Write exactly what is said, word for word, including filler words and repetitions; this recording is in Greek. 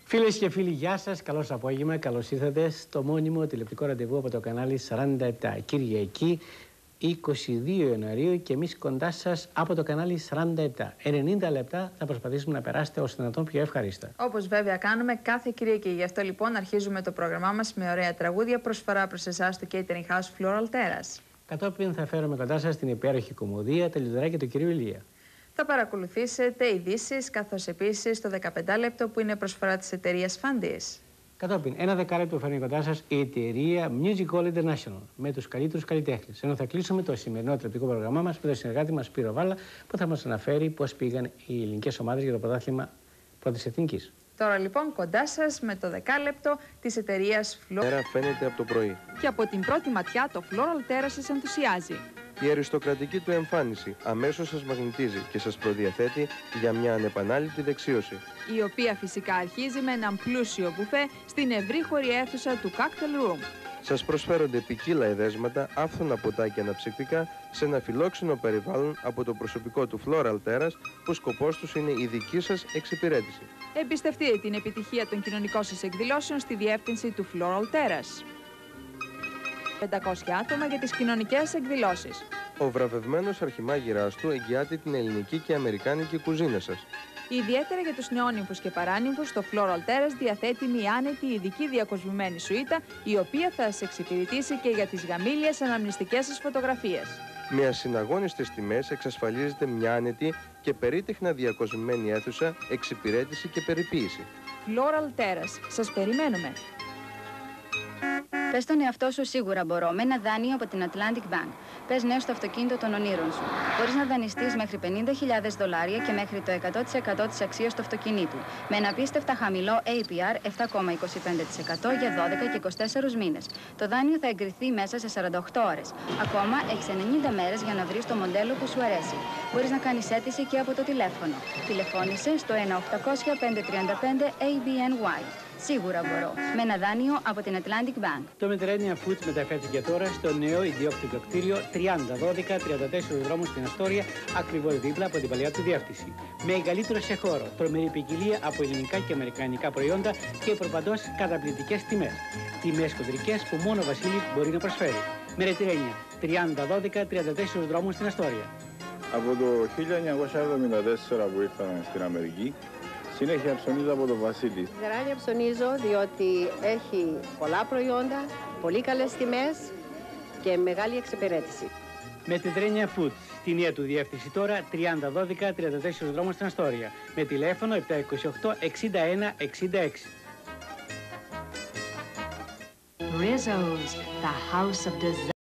Φίλες και φίλοι, γεια σας, καλώς απόγευμα, καλώς ήρθατε στο μόνιμο τηλεοπτικό ραντεβού από το κανάλι σαράντα επτά. Κυριακή, είκοσι δύο Ιανουαρίου και εμείς κοντά σας από το κανάλι σαράντα επτά. ενενήντα λεπτά θα προσπαθήσουμε να περάσετε όσο δυνατόν πιο ευχαρίστα. Όπως βέβαια κάνουμε κάθε Κυριακή. Γι' αυτό λοιπόν αρχίζουμε το πρόγραμμά μας με ωραία τραγούδια προσφορά προς εσάς στο Catering House Floral Terrace. Κατόπιν θα φέρουμε κοντά σας την υπέροχη κομμωδία «Τα λιδωράκια του κυρίου Ηλία». Θα παρακολουθήσετε ειδήσεις, καθώς επίσης το δεκαπέντε λεπτό που είναι προσφορά της εταιρείας Fandis. Κατόπιν, ένα δεκάλεπτο φέρνει κοντά σας η εταιρεία Music Hall International με τους καλύτερους καλλιτέχνες. Ενώ θα κλείσουμε το σημερινό τηλεοπτικό πρόγραμμά μας με τον συνεργάτη μας Σπύρο Βάλα που θα μας αναφέρει πώς πήγαν οι ελληνικές ομάδες για το πρωτάθλημα πρώτης εθνικής. Τώρα λοιπόν κοντά σας με το δεκάλεπτο της εταιρείας Floral. Μέρα φαίνεται από το πρωί. Και από την πρώτη ματιά το Floral Terrace σας ενθουσιάζει. Η αριστοκρατική του εμφάνιση αμέσως σας μαγνητίζει και σας προδιαθέτει για μια ανεπανάληπτη δεξίωση. Η οποία φυσικά αρχίζει με έναν πλούσιο μπουφέ στην ευρύχωρη αίθουσα του Cocktail Room. Σας προσφέρονται ποικίλα εδέσματα, άφθονα ποτά και αναψυκτικά σε ένα φιλόξενο περιβάλλον από το προσωπικό του Floral Terrace που σκοπός τους είναι η δική σας εξυπηρέτηση. Εμπιστευτείτε την επιτυχία των κοινωνικών σας εκδηλώσεων στη διεύθυνση του Floral Terrace. πεντακόσια άτομα για τις κοινωνικές εκδηλώσεις. Ο βραβευμένος αρχιμάγειρας του εγγυάται την ελληνική και αμερικάνικη κουζίνα σας. Ιδιαίτερα για τους νεόνυμφους και παράνυμφους, το Floral Terrace διαθέτει μια άνετη ειδική διακοσμημένη σουίτα, η οποία θα σας εξυπηρετήσει και για τις γαμήλιες αναμνηστικές σας φωτογραφίες. Με ασυναγώνιστες τιμές εξασφαλίζεται μια άνετη και περίτεχνα διακοσμημένη αίθουσα, εξυπηρέτηση και περιποίηση. Floral Terrace. Σας περιμένουμε. Πες τον εαυτό σου σίγουρα μπορώ με ένα δάνειο από την Atlantic Bank. Πες ναι στο αυτοκίνητο των ονείρων σου. Μπορείς να δανειστείς μέχρι πενήντα χιλιάδες δολάρια και μέχρι το εκατό τοις εκατό της αξίας του αυτοκινήτου. Με ένα απίστευτα χαμηλό έι πι αρ επτά κόμμα είκοσι πέντε τοις εκατό για δώδεκα και είκοσι τέσσερις μήνες. Το δάνειο θα εγκριθεί μέσα σε σαράντα οκτώ ώρες. Ακόμα έχεις ενενήντα μέρες για να βρεις το μοντέλο που σου αρέσει. Μπορείς να κάνεις αίτηση και από το τηλέφωνο. Τηλεφώνησε στο ένα οκτακόσια πεντακόσια τριάντα πέντε έι μπι εν γουάι. Σίγουρα μπορώ. Με ένα δάνειο από την Atlantic Bank. Το Mediterranean Foods μεταφέρθηκε τώρα στο νέο ιδιόκτητο κτίριο τριάντα δώδεκα τριάντα τέσσερα δρόμου στην Αστόρια, ακριβώς δίπλα από την παλιά του διεύθυνση. Μεγαλύτερο σε χώρο, τρομερή ποικιλία από ελληνικά και αμερικανικά προϊόντα και προπαντός καταπληκτικές τιμές. Τιμές κοντρικές που μόνο ο Βασίλης μπορεί να προσφέρει. Mediterranean, τριάντα δώδεκα τριάντα τέσσερα δρόμου στην Αστόρια. Από το χίλια εννιακόσια εβδομήντα τέσσερα που ήρθαμε στην Αμερική, συνέχεια ψωνίζω από τον Βασίλη. Γεράλια ψωνίζω διότι έχει πολλά προϊόντα, πολύ καλές τιμές και μεγάλη εξυπηρέτηση. Mediterranean Foods, στη νέα του διεύθυνση τώρα, τριάντα δώδεκα τριάντα τέσσερα δρόμου στην Αστόρια. Με τηλέφωνο επτά είκοσι οκτώ εξήντα ένα εξήντα έξι. Rizzo's, the house of design.